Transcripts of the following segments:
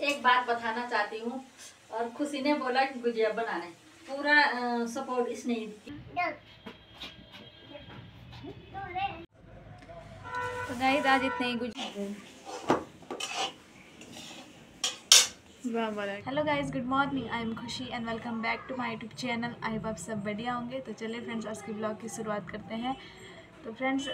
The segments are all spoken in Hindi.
एक बात बताना चाहती हूँ और खुशी ने बोला कि गुजिया बनाने पूरा सपोर्ट इसने ही दिया। तो गाइस आज इतने ही गुजिया। Hello guys, good morning. I am Khushi and welcome back to my YouTube channel. I hope आप सब बढ़िया होंगे। तो चलिए फ्रेंड्स, आज के ब्लॉग की शुरुआत करते हैं। तो फ्रेंड्स,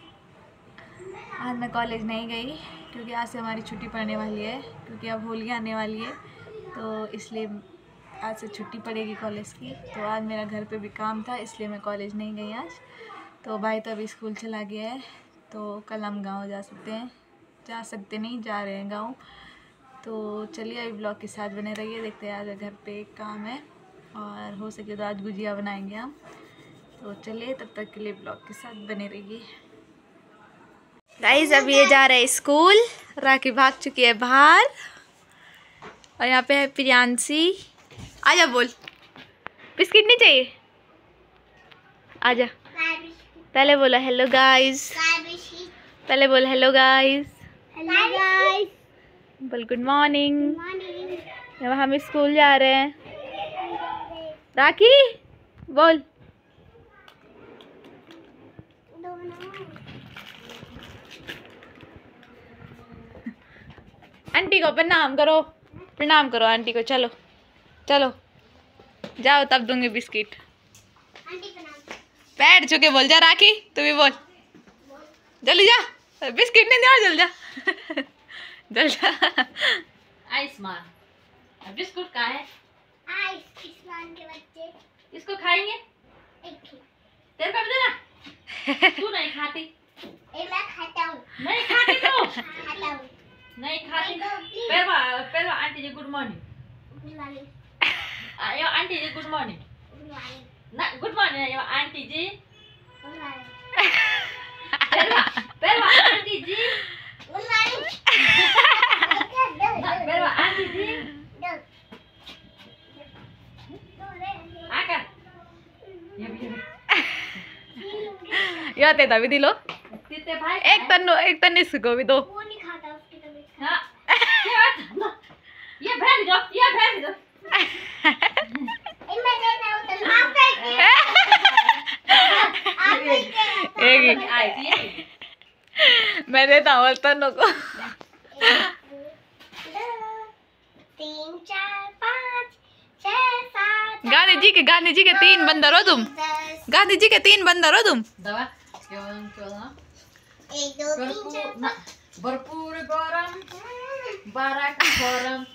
आज मैं कॉलेज नहीं गई क्योंकि आज से हमारी छुट्टी पड़ने वाली है, क्योंकि अब होली आने वाली है, तो इसलिए आज से छुट्टी पड़ेगी कॉलेज की। तो आज मेरा घर पे भी काम था, इसलिए मैं कॉलेज नहीं गई आज। तो भाई तो अभी स्कूल चला गया है, तो कल हम गाँव जा सकते नहीं, जा रहे हैं गाँव। तो चलिए अभी ब्लॉग के साथ बने रहिए। देखते हैं आज घर पे एक काम है और हो सके तो आज गुजिया बनाएंगे हम। तो चलिए तब तक के लिए ब्लॉग के साथ बने रहिए। गाइस अब ये जा रहे हैं स्कूल, राखी भाग चुकी है बाहर और यहाँ पे है प्रियांशी। आजा, बोल बिस्किट नहीं चाहिए, आजा। पहले बोला हेलो गाइस, पहले बोल हेलो गाइस, बोल गुड मॉर्निंग। हम स्कूल जा रहे हैं। राखी बोल, आंटी को प्रणाम करो, प्रणाम करो आंटी को। चलो चलो जाओ, तब दूंगी बिस्किट। बैठ चुके बोल जा राखी, तू भी बोल, जल्दी जा, बिस्किट नहीं दिया, जल्दी जा जल्दी जा। आयुष्मान बिस्कुट का है, आयुष्मान के बच्चे इसको खाएंगे, तेरे पे भी देना। तू नहीं खाती, मैं खाता हूँ। नहीं खाती तू, खाता हूँ। नहीं खाती। पहले aunty ji good morning, yo aunty ji good morning ना, good morning yo aunty ji, पहले आंटी जी, पहले आंटी जी आकर या ते तभी दिलो, तीते भाई एक तन इसको भी दो। वो नहीं खाता, उसकी तबीयत हाँ ये भेज दो, ये भेज दो। मैं देता हूँ तो आप फेंकिए। आप फेंकिए। एक आई थी मैं देता हूँ तनों को। 3 4 5 6 7 गांधी जी के 3 बंदर हो तुम, गांधी जी के 3 बंदर हो तुम। दवा क्यों 1 2 3 4 भरपूर गरम 12 गरम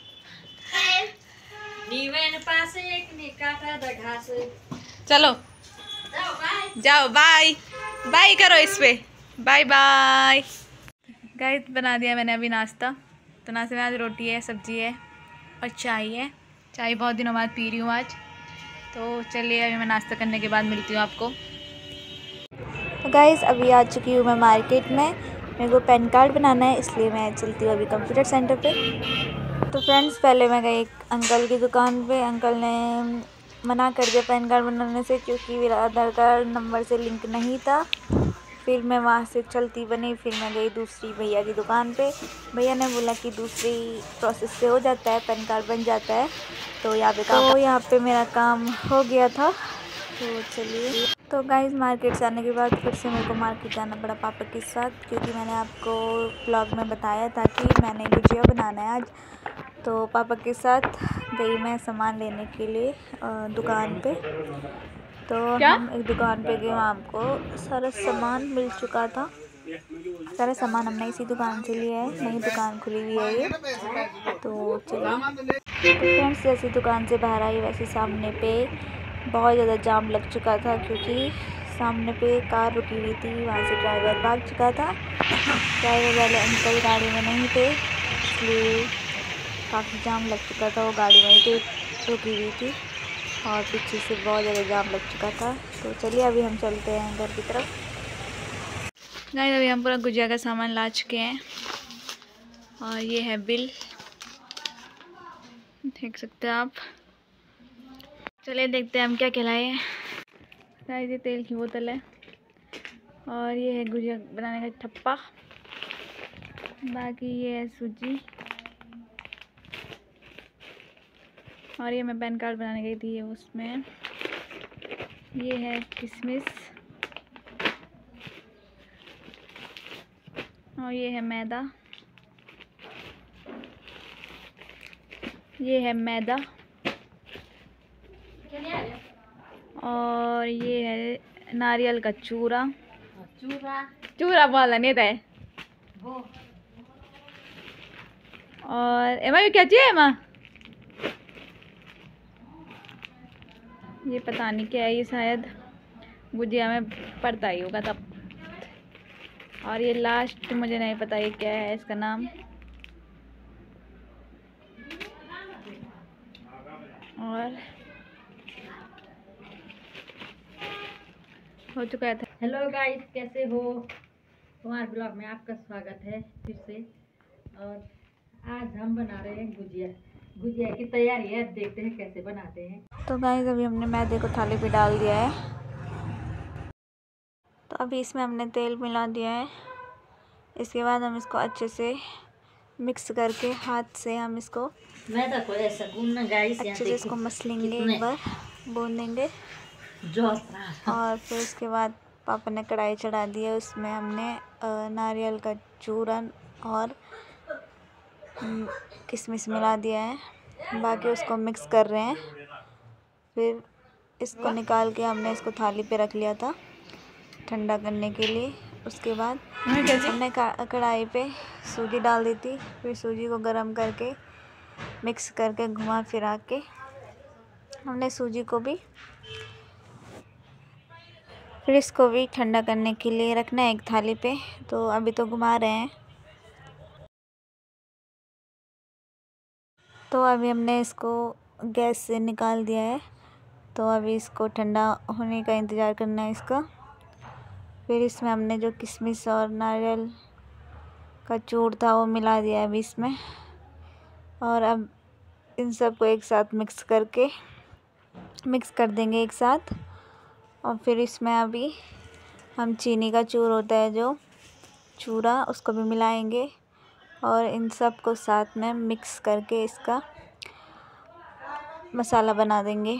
नीवेन पास एक ने काटा द घास। चलो जाओ बाय, जाओ, बाय बाय करो इस पे, बाय बाय। गाइस बना दिया मैंने अभी नाश्ता। तो नाश्ते में आज रोटी है, सब्जी है और चाय है। चाय बहुत दिनों बाद पी रही हूँ आज। तो चलिए अभी मैं नाश्ता करने के बाद मिलती हूँ आपको। तो गाइस अभी आ चुकी हूँ मैं मार्केट में। मेरे को पैन कार्ड बनाना है, इसलिए मैं चलती हूँ अभी कंप्यूटर सेंटर पे। तो फ्रेंड्स पहले मैं गई एक अंकल की दुकान पे। अंकल ने मना कर दिया पैन कार्ड बनाने से, क्योंकि मेरा आधार कार्ड नंबर से लिंक नहीं था। फिर मैं वहाँ से चलती बनी, फिर मैं गई दूसरी भैया की दुकान पे। भैया ने बोला कि दूसरी प्रोसेस से हो जाता है, पैन कार्ड बन जाता है। तो यहाँ पे मेरा काम हो गया था। तो चलिए, तो गाइस मार्केट से आने के बाद फिर से मेरे को मार्केट जाना पड़ा पापा के साथ, क्योंकि मैंने आपको ब्लॉग में बताया था कि मैंने गुजिया बनाना है आज। तो पापा के साथ गई मैं सामान लेने के लिए दुकान पे। तो हम एक दुकान पे गए, वहाँ हमको सारा सामान मिल चुका था। सारा सामान हमने इसी दुकान से लिया है, नई दुकान खुली हुई है ये। तो चलिए, तो फ्रेंड्स जैसी दुकान से बाहर आई, वैसे सामने पे बहुत ज़्यादा जाम लग चुका था, क्योंकि सामने पे कार रुकी हुई थी, वहाँ से ड्राइवर भाग चुका था। ड्राइवर वाले अंकल गाड़ी में नहीं थे, इसलिए काफ़ी जाम लग चुका था। वो गाड़ी वहीं पे रुकी हुई थी और पीछे से बहुत ज़्यादा जाम लग चुका था। तो चलिए अभी हम चलते हैं घर की तरफ। गाइस अभी हम पूरा गुजिया का सामान ला चुके हैं और ये है बिल, देख सकते हैं आप। चलिए देखते हैं हम क्या खिलाए हैं। गाइस ये तेल की बोतल है और ये है गुजिया बनाने का ठप्पा। बाकी ये है सूजी और ये मैं पैन कार्ड बनाने गई थी, ये उसमें ये है किशमिश और ये है मैदा, ये है मैदा और ये है नारियल का चूरा। चूरा बोला नहीं था वो और एमा ये क्या चाहिए एमा? ये पता नहीं क्या है, ये शायद गुजिया में पड़ता ही होगा तब। और ये लास्ट मुझे नहीं पता ये क्या है इसका नाम। और हो चुका है। हेलो गाइस, कैसे हो? हमारे ब्लॉग में आपका स्वागत है फिर से। और आज हम बना रहे हैं गुजिया। गुजिया की तैयारी है, देखते हैं कैसे बनाते हैं। तो गाइस अभी हमने मैदे को थाली पे डाल दिया है, तो अभी इसमें हमने तेल मिला दिया है। इसके बाद हम इसको अच्छे से मिक्स करके हाथ से हम इसको मैदा को ऐसा गूंदना गाइस, अच्छे से इसको मसलेंगे, एक बार भून देंगे। और फिर उसके बाद पापा ने कढ़ाई चढ़ा दी है, उसमें हमने नारियल का चूरन और किशमिश मिला दिया है। बाकी उसको मिक्स कर रहे हैं। फिर इसको निकाल के हमने इसको थाली पे रख लिया था ठंडा करने के लिए। उसके बाद हमने कढ़ाई पे सूजी डाल दी थी। फिर सूजी को गरम करके मिक्स करके घुमा फिरा के हमने सूजी को भी फिर इसको भी ठंडा करने के लिए रखना है एक थाली पे। तो अभी तो घुमा रहे हैं। तो अभी हमने इसको गैस से निकाल दिया है। तो अभी इसको ठंडा होने का इंतज़ार करना है इसका। फिर इसमें हमने जो किशमिश और नारियल का चूर था वो मिला दिया है अभी इसमें। और अब इन सब को एक साथ मिक्स कर देंगे एक साथ। और फिर इसमें अभी हम चीनी का चूर होता है जो चूरा, उसको भी मिलाएंगे और इन सब को साथ में मिक्स करके इसका मसाला बना देंगे।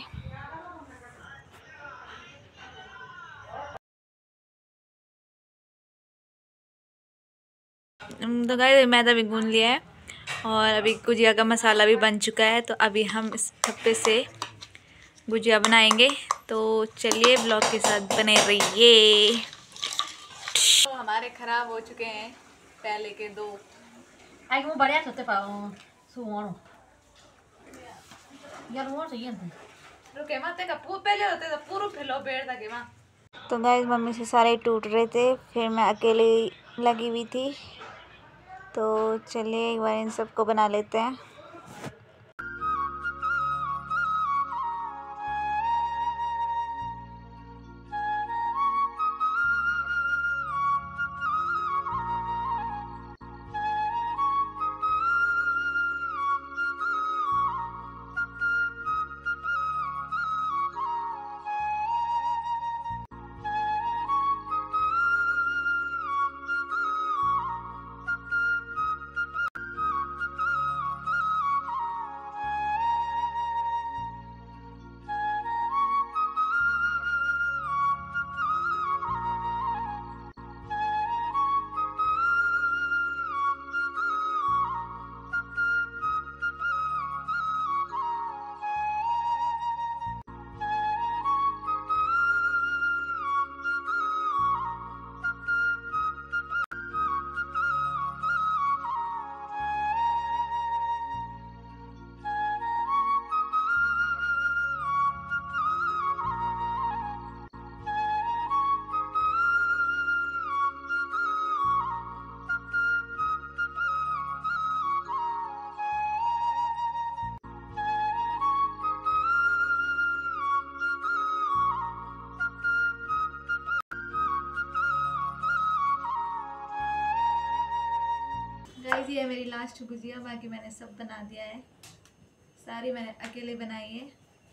तो गाइस मैदा भी गूंद लिया है और अभी गुजिया का मसाला भी बन चुका है। तो अभी हम इस ठप्पे से गुजिया बनाएंगे। तो चलिए ब्लॉग के साथ बने रहिए। तो हमारे ख़राब हो चुके हैं पहले के दो। आई वो बढ़िया सोते पाओ सुवण यार वो चाहिए रुके माते का पहले होते तो पूरा फिलो बेड़ था के मां। तो गाइस मम्मी से सारे टूट रहे थे, फिर मैं अकेले लगी हुई थी। तो चलिए एक बार इन सबको बना लेते हैं। गाइस ये है मेरी लास्ट गुजिया, बाकी मैंने सब बना दिया है, सारी मैंने अकेले बनाई है।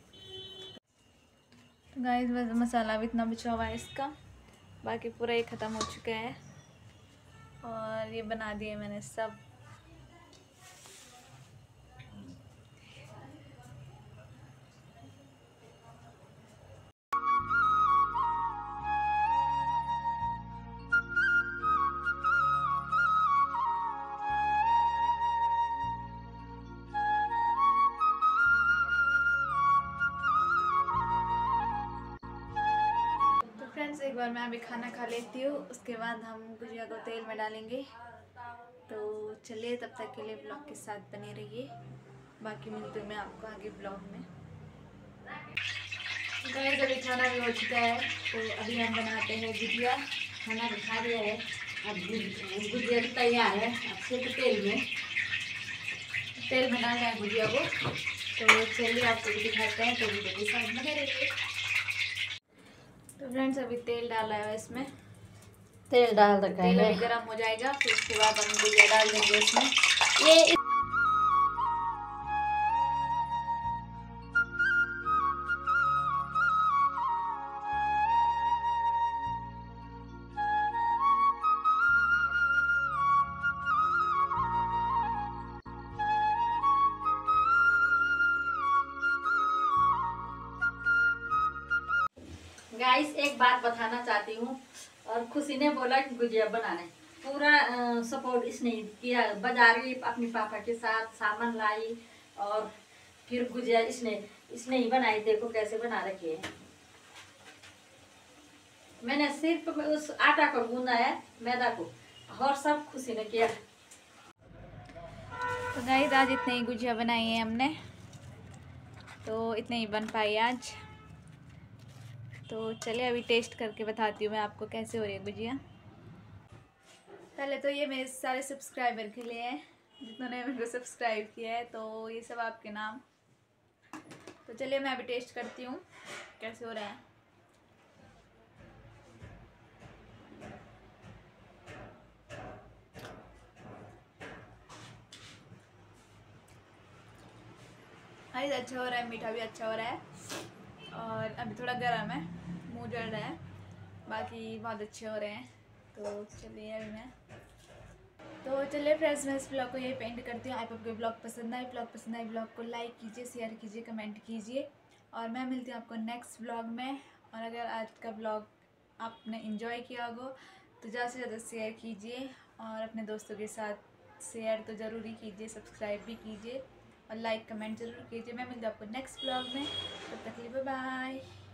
तो गाइस बस मसाला भी इतना बचा हुआ है इसका, बाकी पूरा ये ख़त्म हो चुका है। और ये बना दिए मैंने सब। बार मैं अभी खाना खा लेती हूँ, उसके बाद हम गुजिया को तेल में डालेंगे। तो चलिए तब तक के लिए ब्लॉग के साथ बने रहिए। बाकी मिलती हूँ मैं आपको आगे ब्लॉग में। गाइस अभी खाना भी हो चुका है, तो अभी हम बनाते हैं गुजिया। खाना भी खा लिया है, अब गुजिया भी तैयार है। अब सिर्फ तेल में डालना है गुजिया को। तो चलिए आपको भी दिखाते हैं, तो वीडियो के साथ बने रहिए। तो फ्रेंड्स अभी तेल डाला है इसमें, तेल डाल रखा तेल है। अभी गर्म हो जाएगा, फिर उसके बाद हम गुजिया डाल देंगे इसमें। ये गाइस एक बात बताना चाहती हूँ, और खुशी ने बोला कि गुजिया बनाने पूरा सपोर्ट इसने किया। बाजारी अपने पापा के साथ सामान लाई और फिर गुजिया इसने ही बनाई। देखो कैसे बना रखी है। मैंने सिर्फ उस आटा को गूंदा है, मैदा को, और सब खुशी ने किया। तो गाइस आज इतने ही गुजिया बनाई है हमने, तो इतने ही बन पाई आज। तो चलिए अभी टेस्ट करके बताती हूँ मैं आपको कैसे हो रही है गुजिया। पहले तो ये मेरे सारे सब्सक्राइबर के लिए है, जिन्होंने मेरे को सब्सक्राइब किया है, तो ये सब आपके नाम। तो चलिए मैं अभी टेस्ट करती हूँ कैसे हो रहा है। हाँ अच्छा हो रहा है, मीठा भी अच्छा हो रहा है, और अभी थोड़ा गर्म है, मुंह जल रहा है, बाकी बहुत अच्छे हो रहे हैं। तो चलिए अभी मैं फ्रेंड्स मैं इस ब्लॉग को यही पेंट करती हूँ। आपको ब्लॉग पसंद आए, ब्लॉग को लाइक कीजिए, शेयर कीजिए, कमेंट कीजिए, और मैं मिलती हूँ आपको नेक्स्ट ब्लॉग में। और अगर आज का ब्लॉग आपने एंजॉय किया हो तो ज़्यादा से ज़्यादा शेयर कीजिए, और अपने दोस्तों के साथ शेयर तो ज़रूर ही कीजिए, सब्सक्राइब भी कीजिए और लाइक कमेंट ज़रूर कीजिए। मैं मिलती हूँ आपको नेक्स्ट ब्लॉग में, तब तक के लिए बाय बाय।